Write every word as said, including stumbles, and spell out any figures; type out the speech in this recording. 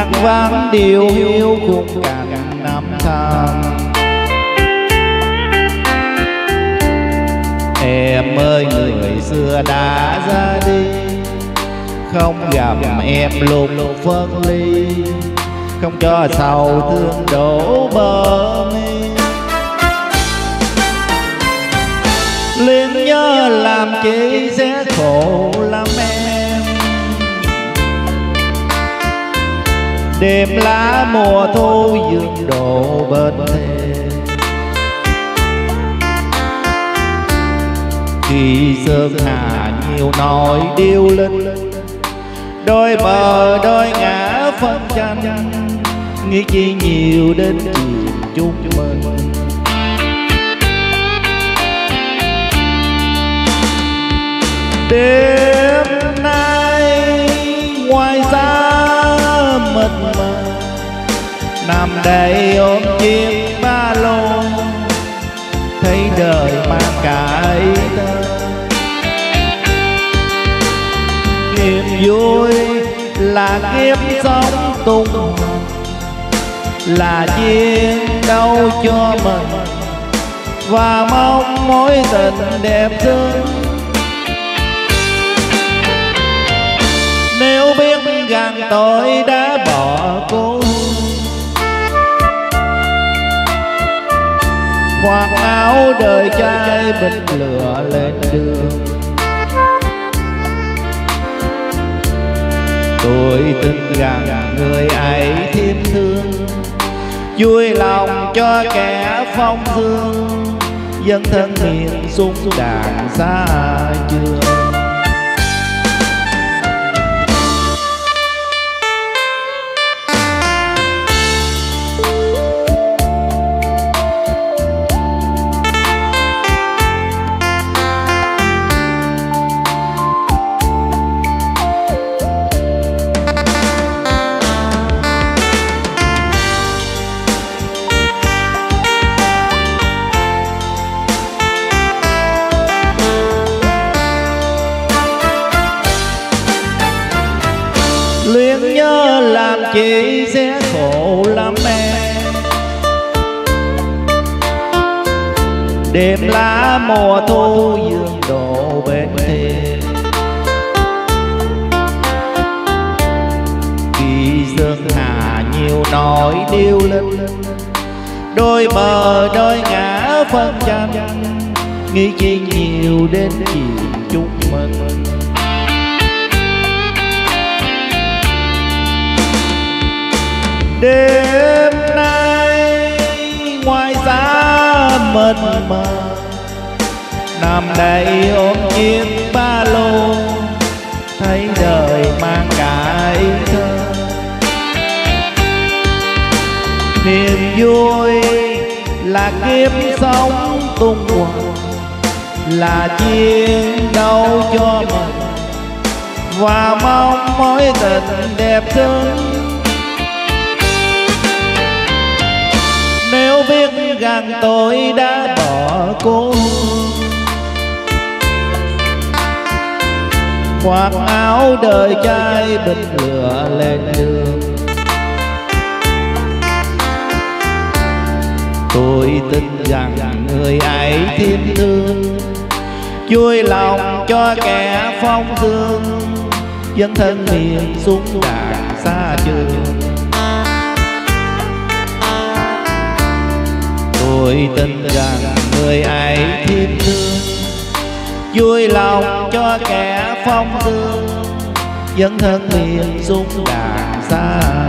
vang vang điều hiu khung cảnh năm tháng. Em ơi người xưa đã ra đi, không gặp em lúc phân ly, không cho sầu thương đổ bờ mi. Liên nhớ làm chi sẽ khổ lắm em, đêm lá mùa thu dương đổ bên thềm. Khi sơn hà nhiều nỗi điêu linh, đôi bờ đôi ngã phân tranh, nghĩ chi nhiều đến chìm chung mình. Đêm nay ngoài xa mịt mờ, nằm đây ôm chiếc ba lô, thấy đời mang cả ý thơ. Niềm vui là kiếp sống tung hoành, là chiến đấu cho mình, và mong mối tình đẹp thương. Nếu biết rằng tôi đã bỏ cô, khoác áo đời trai bịch lửa lên đường, tôi tin rằng người ấy thêm thương, vui lòng cho kẻ phong dương, dân thân miền súng đàn xa trường. Luyến nhớ làm chi sẽ khổ lắm em, đêm lá mùa thu dương đổ bên thềm. Khi sơn hà nhiều nỗi điêu linh, đôi bờ đôi ngã phân tranh, nghĩ chi nhiều đến chìm chung mình. Đêm nay ngoài xa mịt mờ, nằm đây ôm chiếc ba lô, thấy đời mang cả ý thơ. Niềm vui là kiếp sống tung hoành, là chiến đấu cho mình, và mong mối tình đẹp thương. Nếu biết rằng tôi đã bỏ cô, khoác áo đời trai bịch lửa lên đường, tôi tin rằng người ấy thêm thương, vui lòng cho kẻ phong dương, dân thân miền súng đàn xa trường. Tôi tin rằng người ấy thêm thương, vui lòng cho kẻ phong dương, dân thân miền súng đàn xa.